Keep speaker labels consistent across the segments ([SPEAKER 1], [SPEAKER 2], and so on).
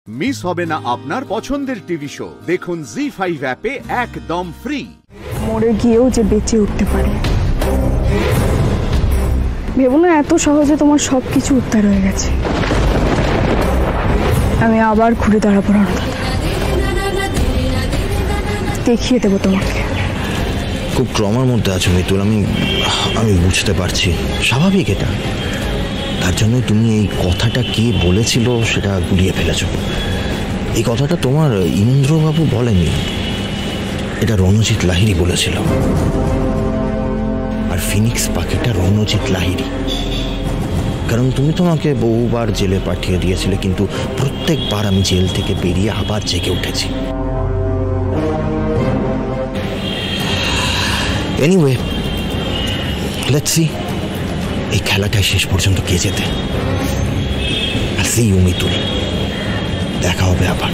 [SPEAKER 1] Miss হবে না আপনার পছন্দের টিভি শো। দেখুন জি5 অ্যাপে একদম ফ্রি।
[SPEAKER 2] মরে গিয়েও যে বেঁচে উঠতে পারে, ভেবো না এত সহজে তোমার সবকিছু উদ্ধার হয়ে গেছে। আমি আবার ঘুরে দাঁড়াবো রণদাদা, দেখিয়ে দেবো তোমাকে।
[SPEAKER 3] খুব ট্রমার মধ্যে আছো মিতুল, আমি বুঝতে পারছি, স্বাভাবিক এটা। তার জন্য তুমি এই কথাটা কে বলেছিল সেটা গুলিয়ে ফেলেছ। এই কথাটা তোমার ইন্দ্রবাবু বলেনি, এটা রণজিৎ লাহিড়ী বলেছিল। আর ফিনিক্স পাখিটা রণজিৎ লাহিড়ী, কারণ তুমি তোমাকে বহুবার জেলে পাঠিয়ে দিয়েছিলে, কিন্তু প্রত্যেকবার আমি জেল থেকে বেরিয়ে আবার জেগে উঠেছি। এনিওয়ে, লেটস সি এই খেলাটাই শেষ পর্যন্ত কে যেতে। আর সি ইউ মিতুল, দেখা হবে আবার।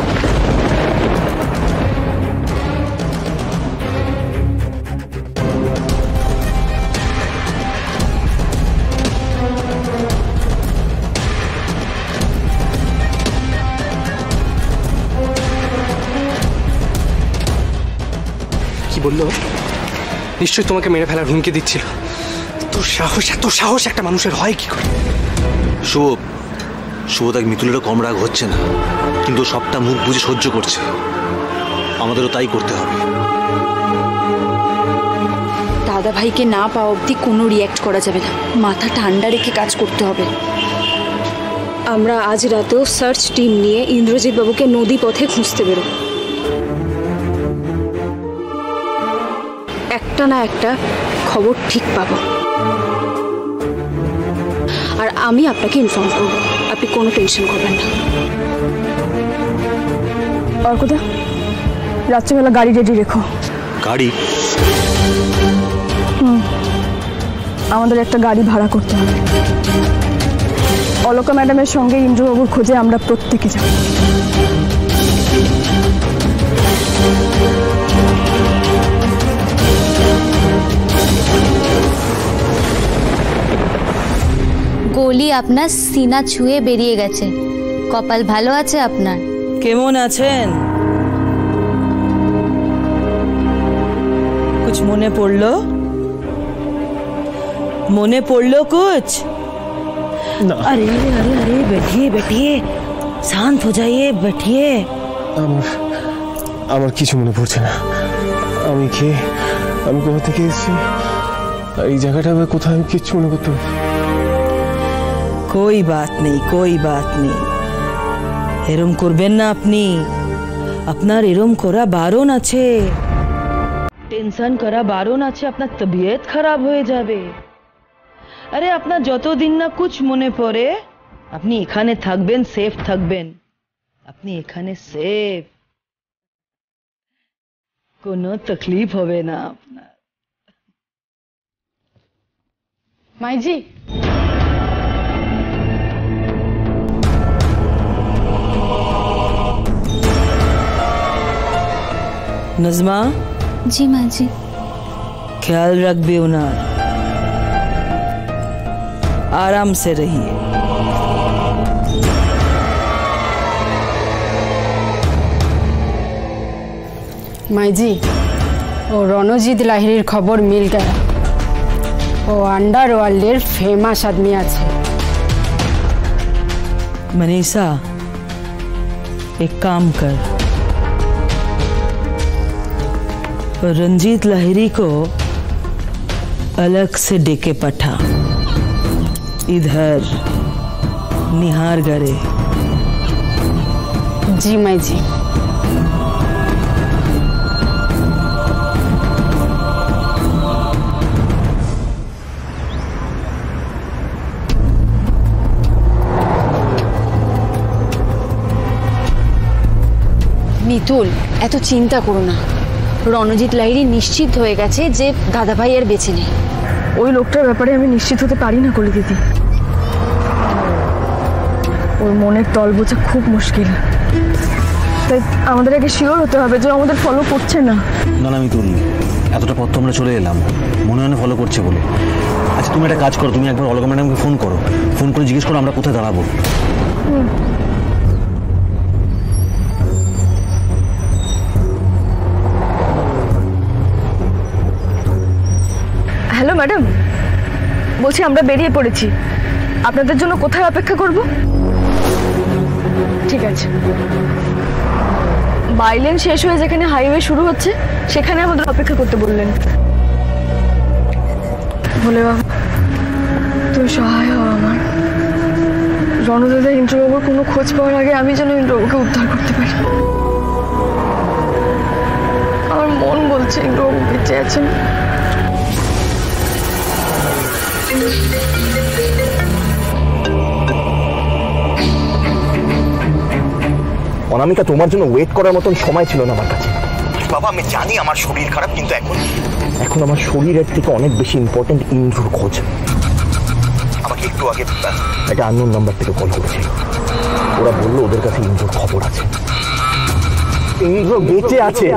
[SPEAKER 4] কি বললো? নিশ্চয়ই তোমাকে মেরে ফেলার হুমকি দিচ্ছিল। এত সাহস একটা মানুষের হয় কি করে?
[SPEAKER 5] শুভ তাকে মিতুলেরও কম রাগ হচ্ছে না, কিন্তু সবটা মুখ বুঝে সহ্য করছে। আমাদেরও তাই করতে হবে।
[SPEAKER 6] দাদা ভাইকে না পাওয়া অবধি কোনো রিয়্যাক্ট করা যাবে না, মাথা ঠান্ডা রেখে কাজ করতে হবে। আমরা আজ রাতেও সার্চ টিম নিয়ে ইন্দ্রজিৎ বাবুকে নদী পথে খুঁজতে বেরো। একটা না একটা খবর ঠিক পাবো, আর আমি আপনাকে ইনফর্ম করব। আপনি কোনো টেনশন করবেন না।
[SPEAKER 2] অর্কদা, রাত্রিবেলা গাড়ি রেডি রেখো।
[SPEAKER 5] গাড়ি?
[SPEAKER 2] আমাদের একটা গাড়ি ভাড়া করতে হবে। অলকা ম্যাডামের সঙ্গে ইন্দ্রবাবুর খোঁজে আমরা প্রত্যেকে যাব।
[SPEAKER 7] গোলি আপনার সিনা ছুঁয়ে বেরিয়ে গেছে। কপাল ভালো আছে আপনার।
[SPEAKER 8] কেমন আছেন? कुछ মনে পড়লো? মনে পড়লো कुछ? अरे अरे अरे बैठिए बैठिए, शांत हो जाइए, बैठिए।
[SPEAKER 9] আমার কিছু মনে পড়ছে না। আমি কোথা থেকে এসেছি, এই জায়গাটা আমি কোথায়, আমি কিচ্ছু মনে করতে পারি।
[SPEAKER 8] कोई बात नहीं, कोई बात नहीं। এরম করবেন না আপনি। আপনার এরম করা বারণ আছে, টেনশন করা বারণ আছে, আপনার তবিয়ত খারাপ হয়ে যাবে। আরে আপনার যতদিন না কুছ মনে পড়ে, আপনি এখানে থাকবেন, সেফ থাকবেন। আপনি এখানে সেফ, কোনো তকলিফ হবে না আপনার।
[SPEAKER 6] মাইজি,
[SPEAKER 8] नज़मा।
[SPEAKER 7] जी माँ जी।
[SPEAKER 8] ख्याल रखबे उनार, आराम से रहिए।
[SPEAKER 6] माईजी, वो रणजित लाहिड़ीर खबर मिल गया। वो अंडरवर्ल्डेर फेमास आदमी आछे।
[SPEAKER 8] मनीषा, एक काम कर, रंजीत लाहिड़ी को अलग से डेके पठा, इधर निहार गरे।
[SPEAKER 6] जी माई जी। মিতুল, এত চিন্তা করো না। রণজিৎ লাহিড়ী নিশ্চিত হয়ে গেছে যে দাদা ভাই আর বেঁচে নেই।
[SPEAKER 2] ওই লোকটার ব্যাপারে আমি নিশ্চিত হতে পারি না কলি দিদি। ওর মনের তল বোঝা খুব মুশকিল, তাই আমাদের আগে শিওর হতে হবে যে আমাদের ফলো করছে না।
[SPEAKER 5] না মিতুল, এতটা পথ তো আমরা চলে এলাম, মনে হয় ফলো করছে বলে। আচ্ছা তুমি একটা কাজ করো, তুমি একবার অলকা ম্যাডামকে ফোন করো, ফোন করে জিজ্ঞেস করো আমরা কোথায় দাঁড়াবো।
[SPEAKER 2] ম্যাডাম, বলছি আমরা বেরিয়ে পড়েছি, আপনাদের জন্য কোথায় অপেক্ষা করব? ঠিক আছে, বাইলেন শেষ হয়ে যেখানে হাইওয়ে শুরু হচ্ছে সেখানে আমাদের অপেক্ষা করতে বললেন। ভোলে বাবা, তুমি সহায় হও আমার। রণদাদা ইন্দ্রবাবুর কোনো খোঁজ পাওয়ার আগে আমি যেন ইন্দ্রবাবুকে উদ্ধার করতে পারি। আমার মন বলছে ইন্দ্রবাবু বেঁচে আছেন।
[SPEAKER 3] অনামিকা, তোমার জন্য ওয়েট করার মতন সময় ছিল না আমার কাছে। বাবা, আমি জানি আমার শরীর খারাপ, কিন্তু এখন আমার শরীরের থেকে অনেক বেশি ইম্পর্টেন্ট ইন্দ্রর খোঁজ। আমাকে একটু আগে একটা আননোন নাম্বার থেকে কল করেছিল। ওরা বললো ওদের কাছে ইন্দ্রর খবর আছে, ইন্দ্র বেঁচে আছে।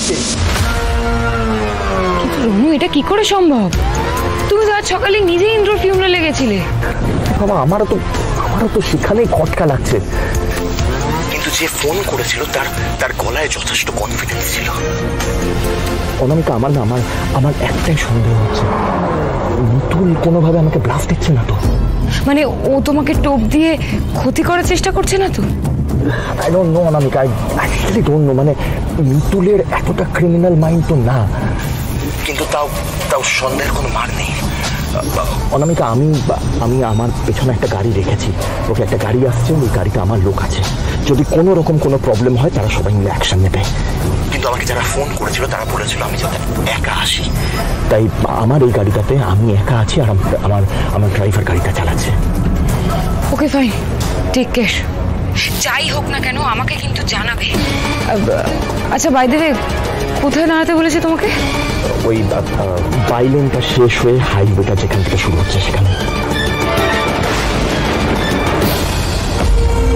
[SPEAKER 10] রনু, এটা কি করে সম্ভব? তুমি তো আজ সকালে নিজেই ইন্দ্রর ফিউনারালে গেছিলে।
[SPEAKER 3] বাবা, আমারও তো সেখানেই খটকা লাগছে, কিন্তু যে ফোন করেছিল তার গলায় যথেষ্ট কনফিডেন্স ছিল। অনামিকা, আমার একটাই সন্দেহ হচ্ছে, মিতুল কোনোভাবে আমাকে ব্লাফ দিচ্ছে না তো?
[SPEAKER 10] মানে ও তোমাকে টোপ দিয়ে ক্ষতি করার চেষ্টা করছে না তো?
[SPEAKER 3] I don't know Anamika, I really don't know. মানে মিতুলের এতটা ক্রিমিনাল মাইন্ড তো না, কিন্তু তাও সন্দেহের কোনো মার নেই। অনামিকা, আমি আমার পেছনে একটা গাড়ি রেখেছি, ওকে একটা গাড়ি আসছে, ওই গাড়িতে আমার লোক আছে। যদি কোনো রকম কোনো প্রবলেম হয় তারা সবাই মিলে অ্যাকশন নেবে। কিন্তু আমাকে যারা ফোন করেছিল তারা বলেছিল আমি যাতে একা আসি, তাই আমার এই গাড়িটাতে আমি একা আছি, আর আমার ড্রাইভার গাড়িটা চালাচ্ছে।
[SPEAKER 10] Okay fine, take care. যাই হোক না কেন আমাকে কিন্তু জানাবে। আচ্ছা, বাই দ্য ওয়ে, কোথায় দাঁড়াতে বলেছে তোমাকে?
[SPEAKER 3] ওই বাইলেনটা শেষ হয়ে হাইওয়েটা যেখান থেকে শুরু হচ্ছে সেখানে।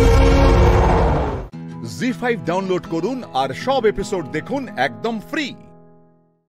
[SPEAKER 1] জি5 ডাউনলোড করুন আর সব এপিসোড দেখুন একদম ফ্রি।